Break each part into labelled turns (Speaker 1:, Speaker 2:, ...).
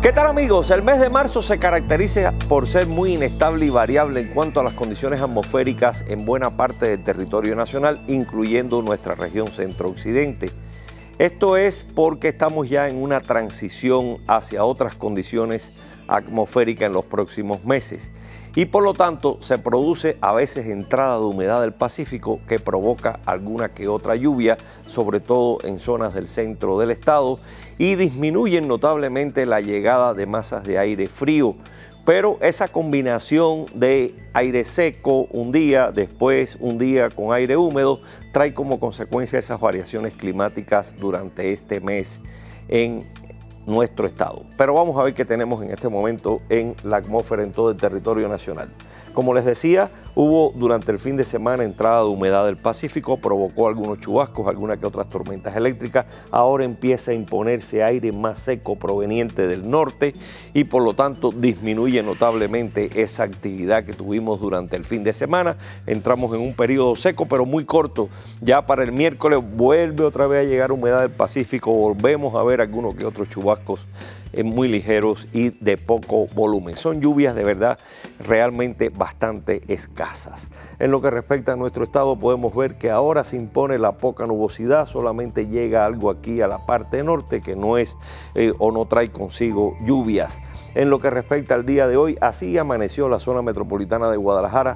Speaker 1: ¿Qué tal, amigos? El mes de marzo se caracteriza por ser muy inestable y variable en cuanto a las condiciones atmosféricas en buena parte del territorio nacional, incluyendo nuestra región centro-occidente. Esto es porque estamos ya en una transición hacia otras condiciones atmosféricas en los próximos meses y por lo tanto se produce a veces entrada de humedad del Pacífico que provoca alguna que otra lluvia, sobre todo en zonas del centro del estado, y disminuyen notablemente la llegada de masas de aire frío. Pero esa combinación de aire seco un día, después un día con aire húmedo, trae como consecuencia esas variaciones climáticas durante este mes en nuestro estado. Pero vamos a ver qué tenemos en este momento en la atmósfera en todo el territorio nacional. Como les decía, hubo durante el fin de semana entrada de humedad del Pacífico, provocó algunos chubascos, algunas que otras tormentas eléctricas. Ahora empieza a imponerse aire más seco proveniente del norte y por lo tanto disminuye notablemente esa actividad que tuvimos durante el fin de semana. Entramos en un periodo seco pero muy corto. Ya para el miércoles vuelve otra vez a llegar humedad del Pacífico, volvemos a ver algunos que otros chubascos muy ligeros y de poco volumen. Son lluvias de verdad realmente bastante escasas. En lo que respecta a nuestro estado podemos ver que ahora se impone la poca nubosidad, solamente llega algo aquí a la parte norte que no es o no trae consigo lluvias. En lo que respecta al día de hoy, así amaneció la zona metropolitana de Guadalajara.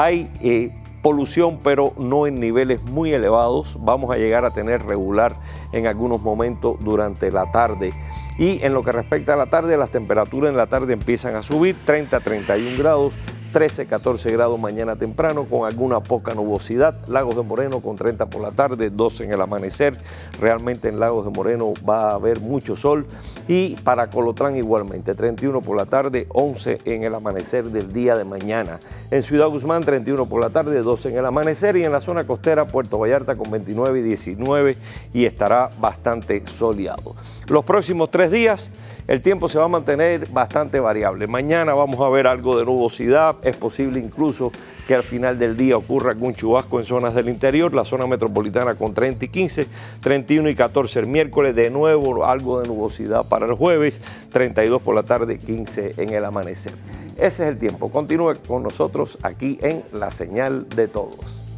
Speaker 1: Hay polución, pero no en niveles muy elevados. Vamos a llegar a tener regular en algunos momentos durante la tarde. Y en lo que respecta a la tarde, las temperaturas en la tarde empiezan a subir, 30 a 31 grados, 13, 14 grados mañana temprano con alguna poca nubosidad. Lagos de Moreno con 30 por la tarde, 12 en el amanecer. Realmente en Lagos de Moreno va a haber mucho sol. Y para Colotlán igualmente, 31 por la tarde, 11 en el amanecer del día de mañana. En Ciudad Guzmán, 31 por la tarde, 12 en el amanecer. Y en la zona costera, Puerto Vallarta con 29 y 19 y estará bastante soleado. Los próximos 3 días el tiempo se va a mantener bastante variable. Mañana vamos a ver algo de nubosidad. Es posible incluso que al final del día ocurra algún chubasco en zonas del interior. La zona metropolitana con 30 y 15, 31 y 14 el miércoles. De nuevo algo de nubosidad para el jueves, 32 por la tarde, 15 en el amanecer. Ese es el tiempo. Continúe con nosotros aquí en La Señal de Todos.